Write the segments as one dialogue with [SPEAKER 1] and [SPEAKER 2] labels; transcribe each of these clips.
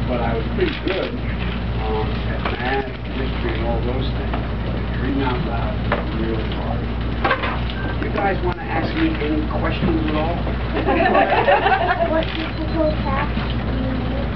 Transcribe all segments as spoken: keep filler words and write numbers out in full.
[SPEAKER 1] but I was pretty good um, at math, history, and all those things. But reading out loud was really hard. You guys want to ask me any questions at all?
[SPEAKER 2] What difficult task do you need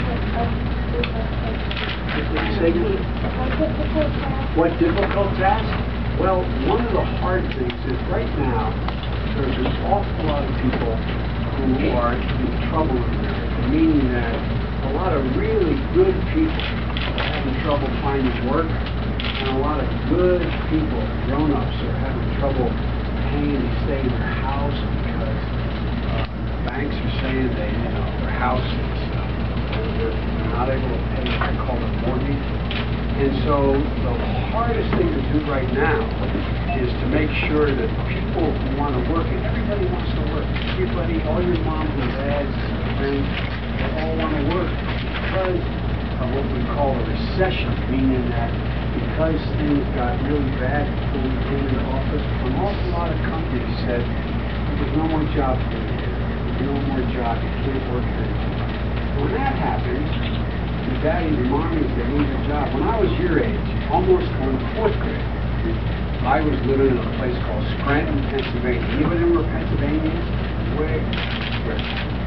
[SPEAKER 1] What you say again?
[SPEAKER 2] What difficult task?
[SPEAKER 1] What difficult task? Well, one of the hard things is right now there's an awful lot of people who are in trouble in America, meaning that a lot of really good people are having trouble finding work, and a lot of good people, grown-ups, are having trouble paying to stay in their house because uh, the banks are saying they, you know, their house is uh, they're, they're not able to pay what they call a mortgage. And so the hardest thing to do right now is to make sure that people who want to work, and everybody wants to work, everybody, all your moms and dads, friends, they all want to work because of what we call a recession, meaning that because things got really bad before we came into office, an awful lot of companies said, there's no more jobs for you here, there's no more jobs, you can't work here anymore. When that happens, your daddies and mommies, they lose their job. When I was your age, almost going to fourth grade, I was living in a place called Scranton, Pennsylvania. Anybody know where Pennsylvania is? Way where?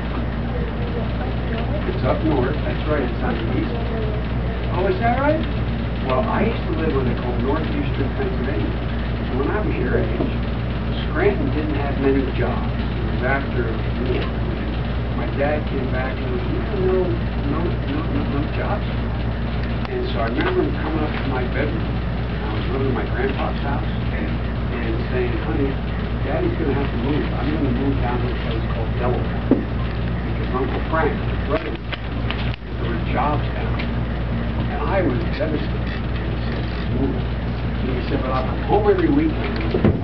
[SPEAKER 1] It's up north. That's right. It's on the east. Oh, is that right? Well, I used to live what they call northeastern Pennsylvania. And when I was your age, Scranton didn't have many jobs. It was after the war. My dad came back and was, you know, no, no, no, no jobs. And so I remember him coming up to my bedroom. I was living in my grandpa's house and saying, honey, Daddy's going to have to move. I'm going to move down to a place called Delaware. Because Uncle Frank, his brother, there were jobs down there. And I was devastated. And he said, move. And he said, but I'll come home every weekend.